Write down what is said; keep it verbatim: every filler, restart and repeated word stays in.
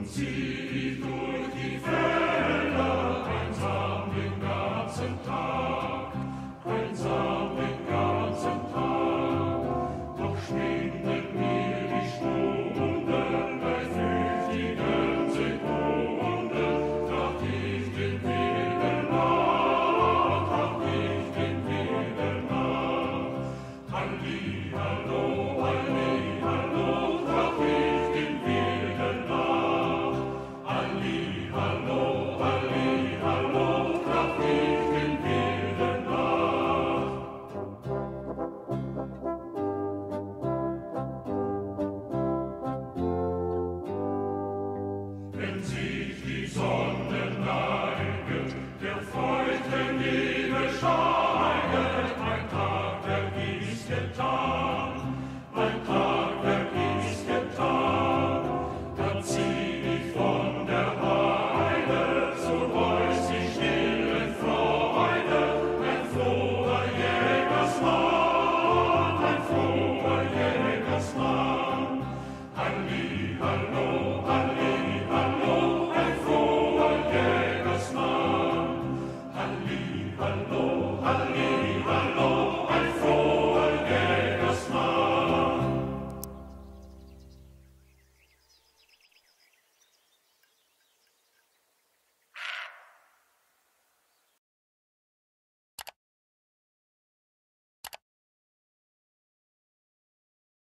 Zieh durch die Felder, einsam den ganzen Tag, einsam den ganzen Tag. Doch schwindet mir die Stunden bei flüchtigen Sekunden, tracht ich den Wegen nach, tracht ich den Wegen nach. Halli, hallo, halli, hallo, tracht ich den Wegen nach. Halli, hallo, halli, hallo, tracht ich den Wegen nach. Wenn sie